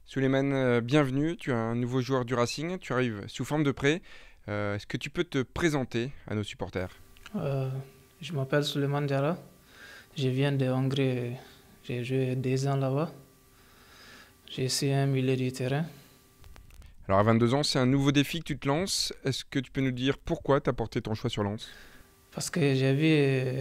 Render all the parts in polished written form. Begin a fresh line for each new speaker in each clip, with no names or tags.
Souleymane, bienvenue. Tu es un nouveau joueur du Racing. Tu arrives sous forme de prêt. Est-ce que tu peux te présenter à nos supporters?
Euh, je m'appelle Suleiman Diarra. Je viens de Hongrie. J'ai joué 2 ans là-bas. J'ai essayé un milieu du terrain.
Alors à 22 ans, c'est un nouveau défi que tu te lances. Est-ce que tu peux nous dire pourquoi tu as porté ton choix sur Lens?
Parce que j'ai vu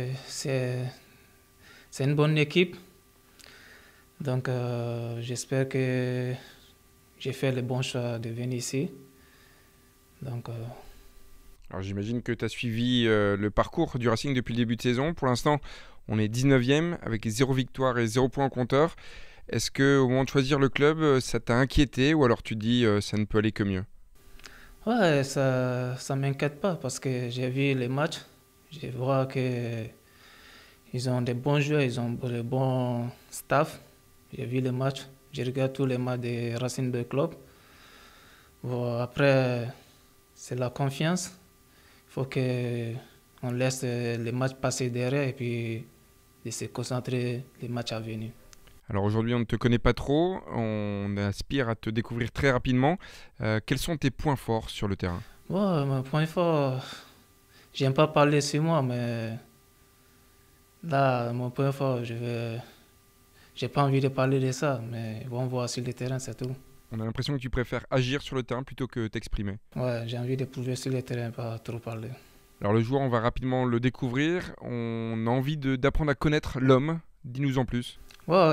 c'est une bonne équipe. Donc j'espère que j'ai fait le bon choix de venir ici. Donc
Alors j'imagine que tu as suivi le parcours du Racing depuis le début de saison. Pour l'instant, on est 19e avec 0 victoire et 0 point au compteur. Est-ce qu'au moment de choisir le club, ça t'a inquiété ou alors tu te dis ça ne peut aller que mieux?
ouais, ça m'inquiète pas parce que j'ai vu les matchs. Je vois que ils ont des bons joueurs, ils ont de bons staff. J'ai vu les matchs. Je regarde tous les matchs des Racing de Club. Bon, après, c'est la confiance. Il faut que on laisse les matchs passer derrière et puis de se concentrer les matchs à venir.
Alors aujourd'hui, on ne te connaît pas trop, on aspire à te découvrir très rapidement. Quels sont tes points forts sur le terrain?
Bon, mon point fort, j'aime pas parler sur moi, mais là, mon point fort, j'ai pas envie de parler de ça, mais ils vont voir sur le terrain, c'est tout.
On a l'impression que tu préfères agir sur le terrain plutôt que t'exprimer.
Ouais, j'ai envie de prouver sur le terrain, pas trop parler.
Alors le joueur, on va rapidement le découvrir. On a envie d'apprendre à connaître l'homme. Dis-nous en plus.
Ouais,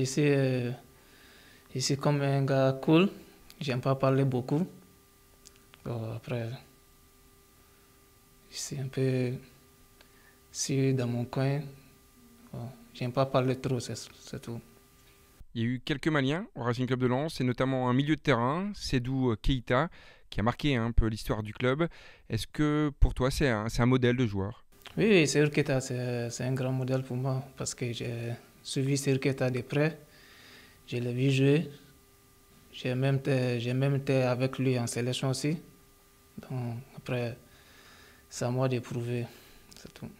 je suis comme un gars cool, j'aime pas parler beaucoup. Bon, après, je suis un peu sûr dans mon coin. Bon, j'aime pas parler trop, c'est tout.
Il y a eu quelques Maliens au Racing Club de Lens, et notamment un milieu de terrain, Sedou Keita, qui a marqué un peu l'histoire du club. Est-ce que pour toi, c'est un modèle de joueur?
Oui, oui, Serketa, c'est un grand modèle pour moi parce que j'ai suivi Serketa de près, je l'ai vu jouer, j'ai même été avec lui en sélection aussi. Donc après, c'est à moi de prouver, c'est tout.